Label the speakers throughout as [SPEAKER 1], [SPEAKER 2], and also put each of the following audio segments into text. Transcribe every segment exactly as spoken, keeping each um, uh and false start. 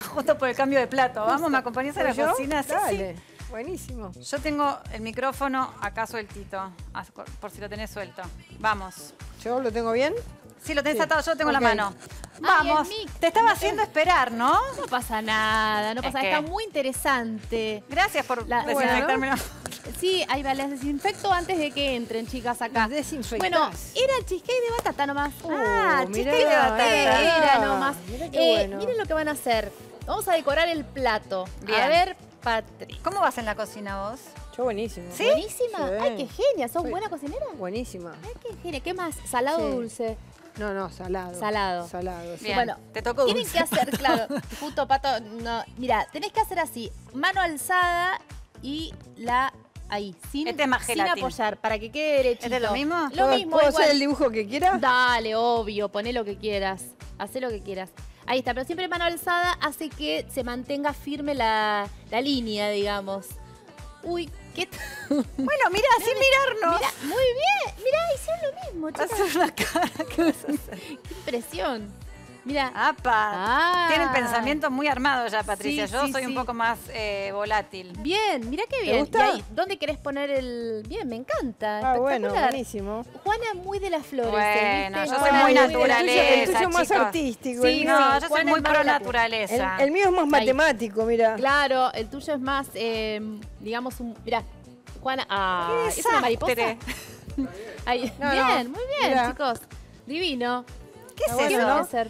[SPEAKER 1] Justo por el cambio de plato. Vamos, ¿me acompañás a la
[SPEAKER 2] ¿Yo?
[SPEAKER 1] cocina? Sí,
[SPEAKER 2] Dale.
[SPEAKER 1] sí.
[SPEAKER 2] Buenísimo.
[SPEAKER 1] Yo tengo el micrófono acá sueltito, por si lo tenés suelto. Vamos.
[SPEAKER 2] ¿Yo lo tengo bien?
[SPEAKER 1] Sí, lo tenés
[SPEAKER 2] Sí.
[SPEAKER 1] atado, yo lo tengo en
[SPEAKER 2] Ok.
[SPEAKER 1] la mano.
[SPEAKER 3] Ay,
[SPEAKER 1] Vamos.
[SPEAKER 3] el mic.
[SPEAKER 1] Te estaba haciendo esperar, ¿no?
[SPEAKER 3] No pasa nada, no
[SPEAKER 1] Es
[SPEAKER 3] pasa nada.
[SPEAKER 1] que-
[SPEAKER 3] Está muy interesante.
[SPEAKER 1] Gracias por
[SPEAKER 3] La-
[SPEAKER 1] desinfectarme.
[SPEAKER 3] Sí, ahí va, las desinfecto antes de que entren, chicas, acá.
[SPEAKER 2] Las desinfectás.
[SPEAKER 3] Bueno, era el cheesecake de batata nomás.
[SPEAKER 1] Ah,
[SPEAKER 2] Oh,
[SPEAKER 1] cheesecake
[SPEAKER 2] mirá,
[SPEAKER 1] de batata.
[SPEAKER 3] Era nomás.
[SPEAKER 2] Mirá qué
[SPEAKER 3] Eh,
[SPEAKER 2] bueno.
[SPEAKER 3] Miren lo que van a hacer. Vamos a decorar el plato.
[SPEAKER 1] Bien.
[SPEAKER 3] A ver, Patri.
[SPEAKER 1] ¿Cómo vas en la cocina vos?
[SPEAKER 2] Yo buenísimo.
[SPEAKER 1] ¿Sí?
[SPEAKER 3] ¿Buenísima?
[SPEAKER 2] Sí.
[SPEAKER 3] Ay, qué genia. ¿Sos
[SPEAKER 2] Soy-
[SPEAKER 3] buena cocinera?
[SPEAKER 2] Buenísima.
[SPEAKER 3] Ay, qué genia. ¿Qué más? ¿Salado o
[SPEAKER 2] Sí.
[SPEAKER 3] dulce?
[SPEAKER 2] No, no, salado.
[SPEAKER 3] Salado.
[SPEAKER 2] Salado, sí.
[SPEAKER 1] Bien,
[SPEAKER 3] Bueno,
[SPEAKER 1] te tocó
[SPEAKER 3] Tienen
[SPEAKER 1] dulce.
[SPEAKER 3] que hacer, claro, justo Pato, no, mira, tenés que hacer así, mano alzada y la ahí, sin,
[SPEAKER 1] Este es más
[SPEAKER 3] sin
[SPEAKER 1] gelatina.
[SPEAKER 3] apoyar, para que quede derechito.
[SPEAKER 1] ¿Este es lo mismo?
[SPEAKER 3] Lo
[SPEAKER 2] ¿Puedo,
[SPEAKER 3] mismo,
[SPEAKER 2] ¿puedo
[SPEAKER 3] igual.
[SPEAKER 2] hacer el dibujo que quiera?
[SPEAKER 3] Dale, obvio, poné lo que quieras, hacé lo que quieras. Ahí está, pero siempre mano alzada hace que se mantenga firme la, la línea, digamos. Uy, ¿qué t-
[SPEAKER 1] Bueno, mira, sin mirarnos.
[SPEAKER 3] Mira, muy bien, mira, hicieron lo mismo, chicas.
[SPEAKER 1] Haces una cara. ¿Qué vas a hacer?
[SPEAKER 3] Qué impresión. Mira.
[SPEAKER 1] ¡Apa!
[SPEAKER 3] Ah.
[SPEAKER 1] Tienen pensamiento muy armado ya, Patricia.
[SPEAKER 3] Sí,
[SPEAKER 1] Yo
[SPEAKER 3] sí,
[SPEAKER 1] soy un
[SPEAKER 3] sí.
[SPEAKER 1] poco más eh, volátil.
[SPEAKER 3] Bien, mira qué bien.
[SPEAKER 2] gusta?
[SPEAKER 3] Y ahí, ¿dónde querés poner el...? Bien, me encanta.
[SPEAKER 2] Ah, bueno,
[SPEAKER 3] espectacular.
[SPEAKER 2] buenísimo.
[SPEAKER 3] Juana muy de las flores.
[SPEAKER 1] Bueno,
[SPEAKER 3] ¿viste?
[SPEAKER 1] yo soy
[SPEAKER 3] Juana
[SPEAKER 1] muy
[SPEAKER 2] el tuyo-
[SPEAKER 1] naturaleza,
[SPEAKER 2] El tuyo más
[SPEAKER 1] chicos.
[SPEAKER 2] artístico.
[SPEAKER 3] Sí,
[SPEAKER 2] el, mío,
[SPEAKER 1] No, yo soy
[SPEAKER 3] Juana
[SPEAKER 1] muy
[SPEAKER 3] es más
[SPEAKER 1] pro
[SPEAKER 3] volátil.
[SPEAKER 2] el,
[SPEAKER 1] naturaleza.
[SPEAKER 2] el mío es más
[SPEAKER 3] Ahí.
[SPEAKER 2] matemático, mira.
[SPEAKER 3] Claro, el tuyo es más, eh, digamos, un... Mirá, Juana... Ah,
[SPEAKER 1] ¡Qué
[SPEAKER 3] ¿es una mariposa?
[SPEAKER 1] desastre!
[SPEAKER 3] Ahí,
[SPEAKER 2] No,
[SPEAKER 3] bien,
[SPEAKER 2] no,
[SPEAKER 3] muy bien,
[SPEAKER 2] mirá.
[SPEAKER 3] chicos. Divino.
[SPEAKER 1] ¿Qué es
[SPEAKER 2] Ah, bueno,
[SPEAKER 3] ¿Qué
[SPEAKER 1] eso?
[SPEAKER 3] van a
[SPEAKER 2] ¿no?
[SPEAKER 3] hacer?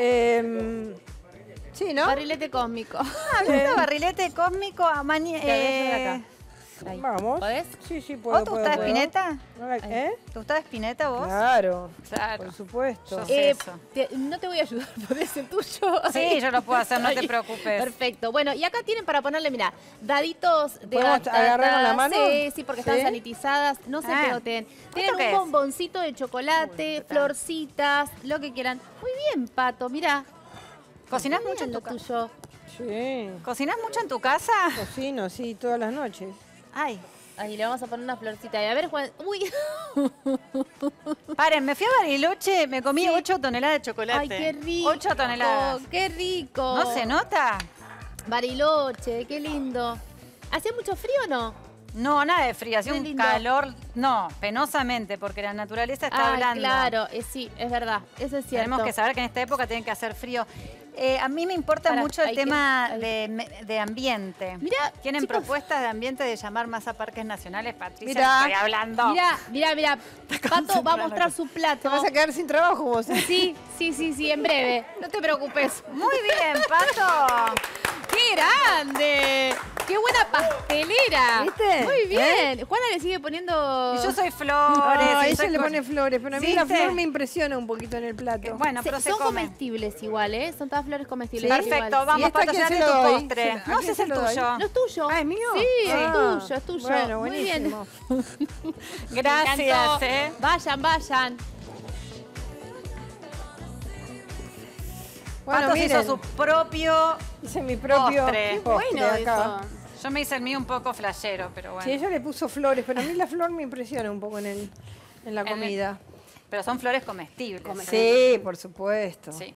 [SPEAKER 2] Eh, sí, ¿no?
[SPEAKER 3] Barrilete cósmico.
[SPEAKER 1] Ah, ¿viste? Barrilete cósmico a mani-
[SPEAKER 3] Claro, eso de
[SPEAKER 1] eh,
[SPEAKER 3] acá. Ahí.
[SPEAKER 2] Vamos.
[SPEAKER 3] ¿Podés?
[SPEAKER 2] Sí, sí, puedo.
[SPEAKER 1] ¿Vos te
[SPEAKER 2] puedo,
[SPEAKER 1] gustás
[SPEAKER 2] puedo.
[SPEAKER 1] Spinetta?
[SPEAKER 2] ¿Eh?
[SPEAKER 1] ¿Te gustás Spinetta vos?
[SPEAKER 2] Claro,
[SPEAKER 1] Claro.
[SPEAKER 2] por supuesto.
[SPEAKER 1] Yo sé.
[SPEAKER 3] Eh,
[SPEAKER 1] eso.
[SPEAKER 3] te- no te voy a ayudar, ¿podés el tuyo?
[SPEAKER 1] Sí, yo lo puedo hacer, no te
[SPEAKER 3] Ahí.
[SPEAKER 1] preocupes.
[SPEAKER 3] Perfecto. Bueno, y acá tienen para ponerle, mira, daditos de
[SPEAKER 2] ¿Podemos
[SPEAKER 3] batata.
[SPEAKER 2] agarrar con la mano?
[SPEAKER 3] Sí, sí, porque están
[SPEAKER 2] ¿Sí?
[SPEAKER 3] sanitizadas. No se
[SPEAKER 1] Ah.
[SPEAKER 3] pegoten. Tienen
[SPEAKER 1] ¿Esto qué
[SPEAKER 3] un
[SPEAKER 1] es?
[SPEAKER 3] bomboncito de chocolate, florcitas, lo que quieran. Muy bien, Pato, mira.
[SPEAKER 1] ¿Cocinás
[SPEAKER 3] Muy
[SPEAKER 1] mucho en
[SPEAKER 3] bien
[SPEAKER 1] tu
[SPEAKER 3] lo
[SPEAKER 1] casa?
[SPEAKER 3] tuyo.
[SPEAKER 2] Sí,
[SPEAKER 1] ¿Cocinás mucho en tu casa?
[SPEAKER 2] cocino, sí, todas las noches.
[SPEAKER 1] Ay,
[SPEAKER 3] Ahí le vamos a poner una florcita. Y a ver, Juan. Uy.
[SPEAKER 1] paren, me fui a Bariloche, me comí
[SPEAKER 3] Sí.
[SPEAKER 1] ocho toneladas de chocolate.
[SPEAKER 3] Ay, qué rico.
[SPEAKER 1] ocho toneladas.
[SPEAKER 3] Qué rico.
[SPEAKER 1] ¿No se nota?
[SPEAKER 3] Bariloche, qué lindo. ¿Hacía mucho frío o no?
[SPEAKER 1] No, nada de frío, hacía
[SPEAKER 3] Qué
[SPEAKER 1] un
[SPEAKER 3] lindo.
[SPEAKER 1] calor, no, penosamente, porque la naturaleza está
[SPEAKER 3] Ah,
[SPEAKER 1] hablando.
[SPEAKER 3] claro, eh, sí, es verdad, eso es cierto.
[SPEAKER 1] Tenemos que saber que en esta época tiene que hacer frío. Eh, a mí me importa
[SPEAKER 3] Pará,
[SPEAKER 1] mucho el
[SPEAKER 3] ahí
[SPEAKER 1] tema
[SPEAKER 3] quiero-
[SPEAKER 1] de, me- de ambiente.
[SPEAKER 3] Mirá,
[SPEAKER 1] ¿Tienen
[SPEAKER 3] chicos.
[SPEAKER 1] propuestas de ambiente de llamar más a parques nacionales? Patricia,
[SPEAKER 2] Mirá.
[SPEAKER 1] estoy hablando.
[SPEAKER 3] Mira, mira, mira. Pato va a mostrar su plato.
[SPEAKER 2] Te vas a quedar sin trabajo vos, ¿eh?
[SPEAKER 3] Sí, sí, sí, sí, en breve. No te preocupes.
[SPEAKER 1] Muy bien, Pato.
[SPEAKER 3] ¡Qué grande! ¡Qué buena pastelera!
[SPEAKER 2] ¿Viste?
[SPEAKER 3] Muy bien. Juana le sigue poniendo...
[SPEAKER 1] Y yo soy Flores.
[SPEAKER 2] Ah,
[SPEAKER 1] y
[SPEAKER 2] ella
[SPEAKER 1] soy
[SPEAKER 2] le
[SPEAKER 1] co-
[SPEAKER 2] pone flores, pero a mí la
[SPEAKER 1] ¿Viste?
[SPEAKER 2] flor me impresiona un poquito en el plato.
[SPEAKER 1] Bueno,
[SPEAKER 3] Se-
[SPEAKER 1] pero se
[SPEAKER 3] son
[SPEAKER 1] come.
[SPEAKER 3] comestibles igual, ¿eh? Son todas flores comestibles.
[SPEAKER 1] Perfecto,
[SPEAKER 3] igual.
[SPEAKER 1] vamos,
[SPEAKER 2] ¿Y esta
[SPEAKER 1] Pato,
[SPEAKER 2] quién se
[SPEAKER 1] llévate
[SPEAKER 2] lo
[SPEAKER 1] tu
[SPEAKER 2] doy?
[SPEAKER 1] postre.
[SPEAKER 2] ¿Se- a
[SPEAKER 1] No,
[SPEAKER 2] quién
[SPEAKER 1] ese es
[SPEAKER 2] se
[SPEAKER 1] el
[SPEAKER 2] lo doy?
[SPEAKER 1] tuyo.
[SPEAKER 3] ¿No es tuyo?
[SPEAKER 2] Ah, ¿es mío?
[SPEAKER 3] Sí,
[SPEAKER 2] Ah.
[SPEAKER 3] es tuyo, es tuyo.
[SPEAKER 2] Bueno,
[SPEAKER 3] Muy bien.
[SPEAKER 2] buenísimo.
[SPEAKER 3] Me
[SPEAKER 1] Gracias,
[SPEAKER 3] encantó.
[SPEAKER 1] ¿eh?
[SPEAKER 3] Vayan, vayan.
[SPEAKER 2] Bueno,
[SPEAKER 1] Pato se
[SPEAKER 2] miren,
[SPEAKER 1] hizo su propio...
[SPEAKER 2] hice mi propio
[SPEAKER 1] postre.
[SPEAKER 2] postre
[SPEAKER 4] Bueno,
[SPEAKER 2] acá.
[SPEAKER 4] eso.
[SPEAKER 1] Yo me hice el mío un poco flashero, pero bueno.
[SPEAKER 2] Sí, ella le puso flores, pero a mí la flor me impresiona un poco en, el, en la
[SPEAKER 1] el-
[SPEAKER 2] comida.
[SPEAKER 1] Pero son flores comestibles.
[SPEAKER 2] Sí, por supuesto.
[SPEAKER 1] Sí.